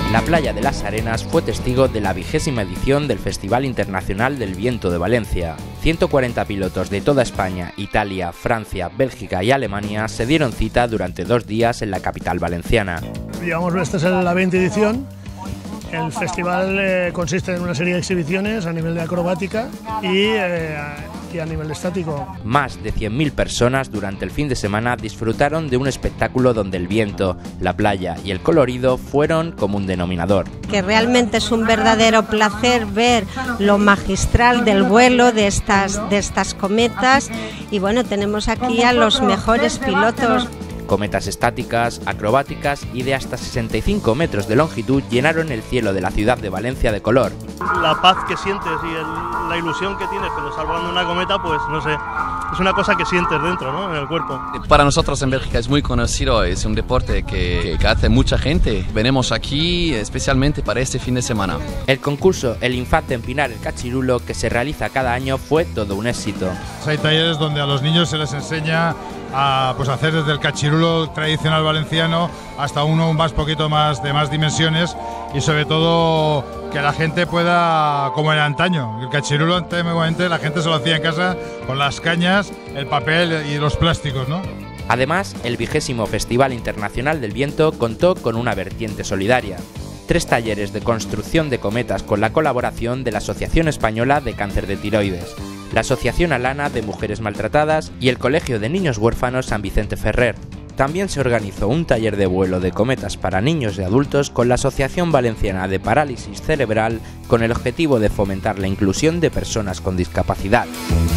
La playa de las Arenas fue testigo de la 20ª edición del Festival Internacional del Viento de Valencia. 140 pilotos de toda España, Italia, Francia, Bélgica y Alemania se dieron cita durante 2 días en la capital valenciana. Esta es la 20ª edición. El festival consiste en una serie de exhibiciones a nivel de acrobática y a nivel estático. Más de 100.000 personas durante el fin de semana disfrutaron de un espectáculo donde el viento, la playa y el colorido fueron como un denominador. Que realmente es un verdadero placer ver lo magistral del vuelo de estas cometas y bueno, tenemos aquí a los mejores pilotos. Cometas estáticas, acrobáticas y de hasta 65 metros de longitud llenaron el cielo de la ciudad de Valencia de color. La paz que sientes y la ilusión que tienes cuando estás volando una cometa, pues no sé, es una cosa que sientes dentro, ¿no?, en el cuerpo. Para nosotros en Bélgica es muy conocido, es un deporte que hace mucha gente. Venimos aquí especialmente para este fin de semana. El concurso El Infante Empinar el Cachirulo, que se realiza cada año, fue todo un éxito. Hay talleres donde a los niños se les enseña a hacer desde el cachirulo tradicional valenciano hasta uno más poquito más de más dimensiones y sobre todo que la gente pueda, como en antaño, el cachirulo antiguamente la gente se lo hacía en casa con las cañas, el papel y los plásticos, ¿no? Además, el 20º Festival Internacional del Viento contó con una vertiente solidaria. 3 talleres de construcción de cometas con la colaboración de la Asociación Española de Cáncer de Tiroides, la Asociación Alana de Mujeres Maltratadas y el Colegio de Niños Huérfanos San Vicente Ferrer. También se organizó un taller de vuelo de cometas para niños y adultos con la Asociación Valenciana de Parálisis Cerebral con el objetivo de fomentar la inclusión de personas con discapacidad.